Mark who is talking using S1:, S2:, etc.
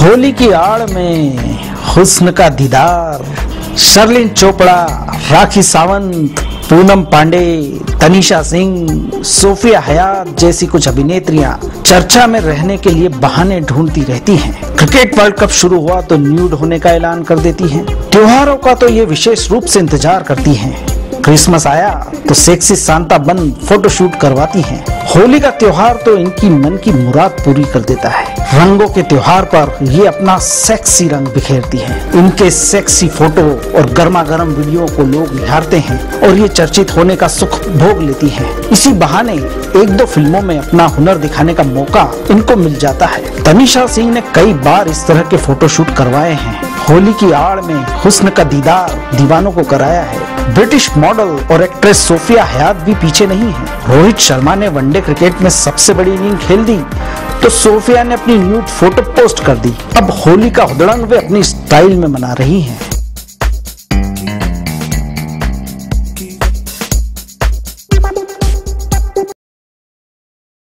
S1: होली की आड़ में हुस्न का दीदार, शर्लिन चोपड़ा, राखी सावंत, पूनम पांडे, तनीषा सिंह, सोफिया हयात जैसी कुछ अभिनेत्रियां चर्चा में रहने के लिए बहाने ढूंढती रहती हैं। क्रिकेट वर्ल्ड कप शुरू हुआ तो न्यूड होने का ऐलान कर देती हैं। त्योहारों का तो ये विशेष रूप से इंतजार करती हैं। क्रिसमस आया तो सेक्सी सांता बन फोटोशूट करवाती हैं। होली का त्योहार तो इनकी मन की मुराद पूरी कर देता है। रंगों के त्योहार पर ये अपना सेक्सी रंग बिखेरती हैं। इनके सेक्सी फोटो और गर्मा गर्म वीडियो को लोग निहारते हैं और ये चर्चित होने का सुख भोग लेती हैं। इसी बहाने एक दो फिल्मों में अपना हुनर दिखाने का मौका इनको मिल जाता है। तनीषा सिंह ने कई बार इस तरह के फोटोशूट करवाए हैं। होली की आड़ में हुस्न का दीदार दीवानों को कराया है। ब्रिटिश मॉडल और एक्ट्रेस सोफिया हयात भी पीछे नहीं है। रोहित शर्मा ने वनडे क्रिकेट में सबसे बड़ी इनिंग खेल दी तो सोफिया ने अपनी न्यूड फोटो पोस्ट कर दी। अब होली का उधड़न वे अपनी स्टाइल में मना रही हैं।